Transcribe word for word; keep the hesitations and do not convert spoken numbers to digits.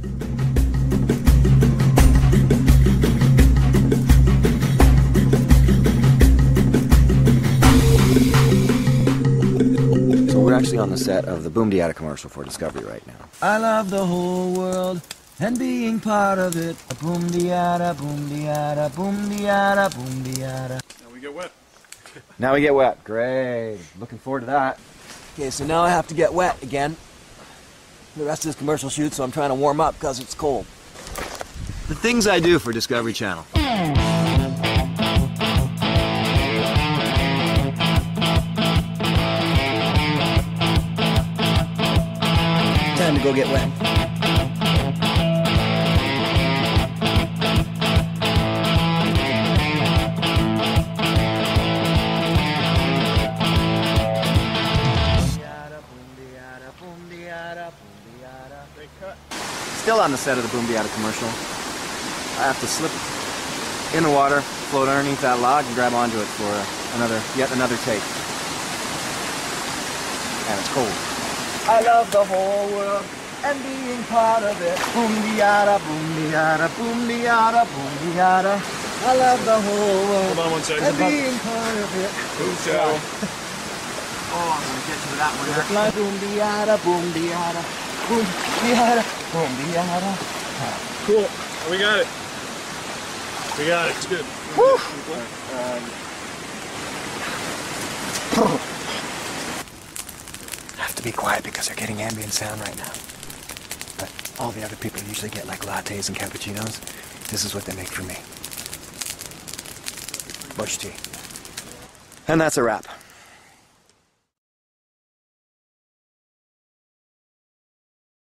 We're actually on the set of the Boom Diata commercial for Discovery right now. I love the whole world and being part of it. A boom diata, boom diata, boom diata, boom diata. Now we get wet. Now we get wet. Great. Looking forward to that. Okay, so now I have to get wet again. The rest of this commercial shoot, so I'm trying to warm up because it's cold. The things I do for Discovery Channel. Time to go get wet. Still on the set of the Boom Diata commercial. I have to slip in the water, float underneath that log, and grab onto it for another, yet another take. And it's cold. I love the whole world and being part of it. Boom diata, boom diata, boom diata, boom diata. I love the whole world. Hold on one second. And being part of it. Boom show. Oh, I'm gonna get to that one. Like boom diata, boom diata, boom diata, boom diata. Cool. We got it. We got it. It's good. Woo. Um, I have to be quiet because they're getting ambient sound right now. But all the other people usually get like lattes and cappuccinos. This is what they make for me. Bush tea. And that's a wrap.